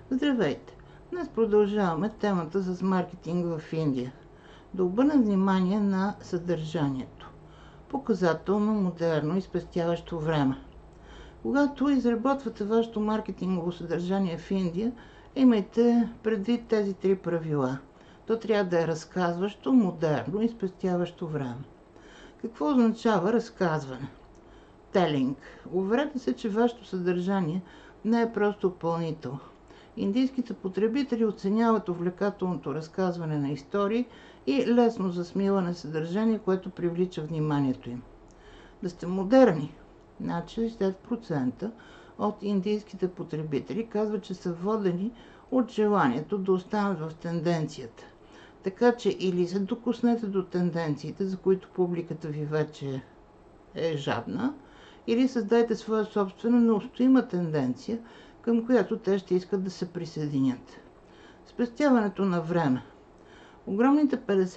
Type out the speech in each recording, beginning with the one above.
Здравейте! Днес продължаваме темата с маркетинг в Индия. Да обърнем внимание на съдържанието. Показателно, модерно и спестяващо време. Когато изработвате вашето маркетингово съдържание в Индия, имайте предвид тези три правила. То трябва да е разказващо, модерно и спестяващо време. Какво означава разказване? Телинг. Уверете се, че вашето съдържание не е просто допълнител. Индийските потребители оценяват увлекателното разказване на истории и лесно засмиване съдържание, което привлича вниманието им. Да сте модерни. Над 60% от индийските потребители казват, че са водени от желанието да останат в тенденцията. Така че или се докоснете до тенденциите, за които публиката ви вече е жадна, или създайте своя собствена неустоима тенденция, към която те ще искат да се присъединят. Спестяването на време. Огромните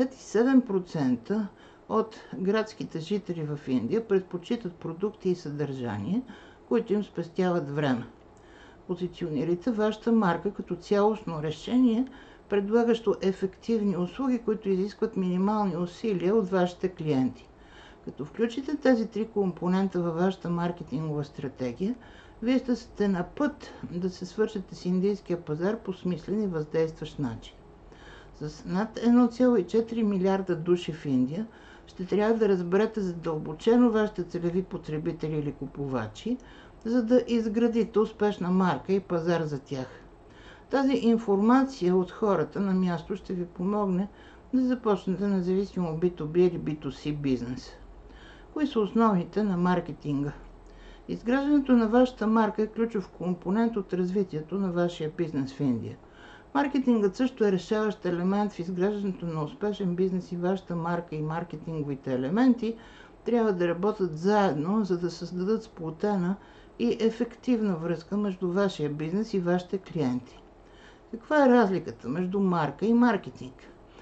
57% от градските жители в Индия предпочитат продукти и съдържание, които им спестяват време. Позиционирайте вашата марка като цялостно решение, предлагащо ефективни услуги, които изискват минимални усилия от вашите клиенти. Като включите тези три компонента във вашата маркетингова стратегия, вие ще сте на път да се свършите с индийския пазар по смислен и въздействащ начин. С над 1,4 милиарда души в Индия ще трябва да разберете задълбочено вашите целеви потребители или купувачи, за да изградите успешна марка и пазар за тях. Тази информация от хората на място ще ви помогне да започнете независимо B2B или B2C бизнес. Кои са основите на маркетинга? Изграждането на вашата марка е ключов компонент от развитието на вашия бизнес в Индия. Маркетингът също е решаващ елемент в изграждането на успешен бизнес и вашата марка и маркетинговите елементи трябва да работят заедно, за да създадат сплотена и ефективна връзка между вашия бизнес и вашите клиенти. Каква е разликата между марка и маркетинг?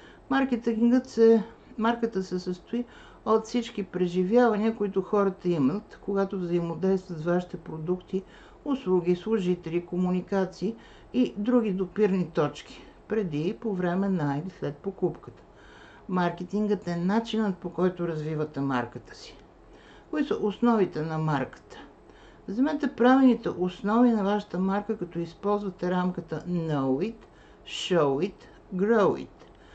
Марката се състои от всички преживявания, които хората имат, когато взаимодействат с вашите продукти, услуги, служители, комуникации и други допирни точки, преди и по време на или след покупката. Маркетингът е начинът, по който развивате марката си. Кои са основите на марката? Вземете правилните основи на вашата марка, като използвате рамката Know It, Show It, Grow It.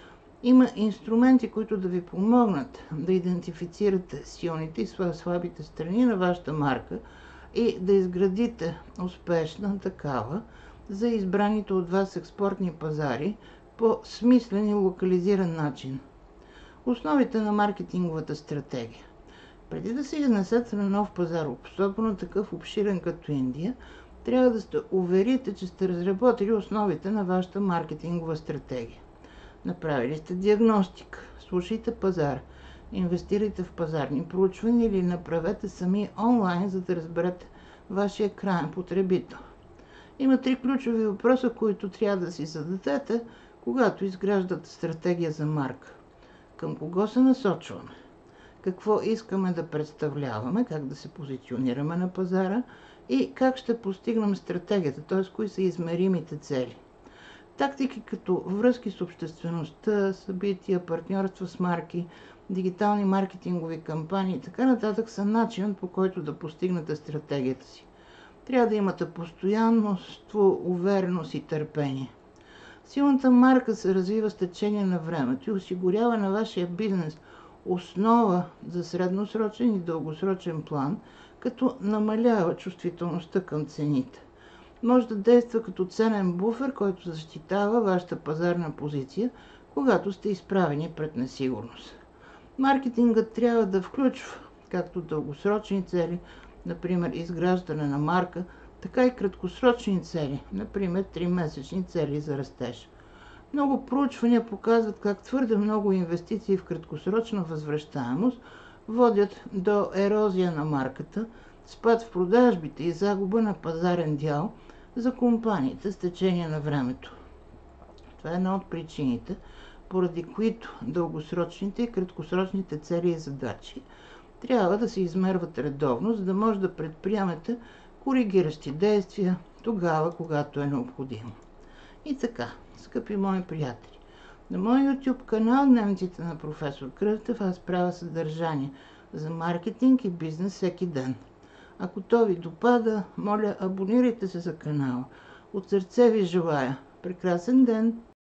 Има инструменти, които да ви помогнат да идентифицирате силните и слабите страни на вашата марка и да изградите успешна такава за избраните от вас експортни пазари по смислен и локализиран начин. Основите на маркетинговата стратегия. Преди да се изнесете на нов пазар, особено такъв обширен като Индия, трябва да сте уверите, че сте разработили основите на вашата маркетингова стратегия. Направили сте диагностика, слушайте пазар, инвестирайте в пазарни проучвания или направете сами онлайн, за да разберете вашия краен потребител. Има три ключови въпроса, които трябва да си зададете, когато изграждате стратегия за марка. Към кого се насочваме? Какво искаме да представляваме, как да се позиционираме на пазара и как ще постигнем стратегията, т.е. кои са измеримите цели. Тактики като връзки с обществеността, събития, партньорства с марки, дигитални маркетингови кампании и така нататък са начинът, по който да постигнете стратегията си. Трябва да имате постоянство, увереност и търпение. Силната марка се развива с течение на времето и осигурява на вашия бизнес основа за средносрочен и дългосрочен план, като намалява чувствителността към цените. Може да действа като ценен буфер, който защитава вашата пазарна позиция, когато сте изправени пред несигурност. Маркетингът трябва да включва както дългосрочни цели, например изграждане на марка, така и краткосрочни цели, например 3-месечни цели за растеж. Много проучвания показват как твърде много инвестиции в краткосрочна възвръщаемост водят до ерозия на марката, спад в продажбите и загуба на пазарен дял за компаниите с течение на времето. Това е една от причините, поради които дългосрочните и краткосрочните цели и задачи трябва да се измерват редовно, за да може да предприемете коригиращи действия тогава, когато е необходимо. И така, скъпи мои приятели, на моя YouTube канал Дневниците на професор Кръстев аз правя съдържание за маркетинг и бизнес всеки ден. Ако то ви допада, моля, абонирайте се за канала. От сърце ви желая прекрасен ден!